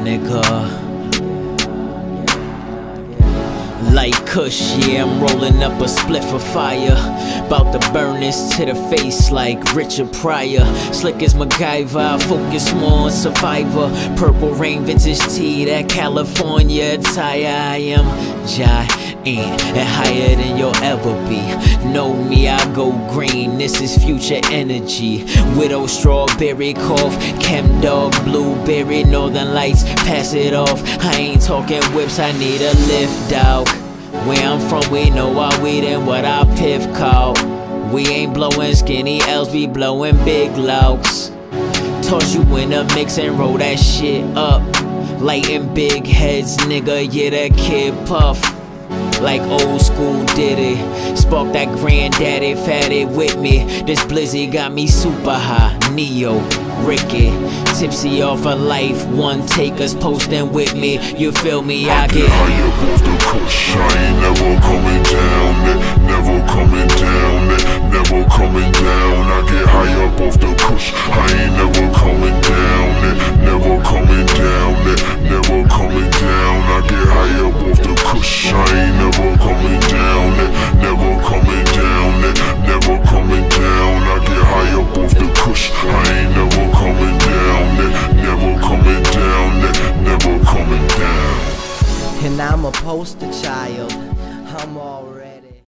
nigga. Like Kush, yeah, I'm rolling up a spliff of fire. Bout to burn this to the face like Richard Pryor. Slick as MacGyver, focus more on Survivor. Purple Rain, vintage tea, that California attire. I am giant and higher than you'll ever be. Know me, I go green, this is future energy. Widow, strawberry, cough, chem dog, blueberry, northern lights, pass it off. I ain't talking whips, I need a lift, dog. Where I'm from, we know our weed and what our piff called. We ain't blowing skinny L's, we blowing big louds. Toss you in a mix and roll that shit up. Lighting big heads, nigga, yeah, that kid puff. Like old school did it. Spark that granddaddy, fatted with me. This blizzy got me super high. Neo, Ricky, tipsy off of life. One takers posting with me. You feel me? I get high up off the Kush. I ain't never coming down. Never coming down. Never coming down. I get high up off the Kush. I ain't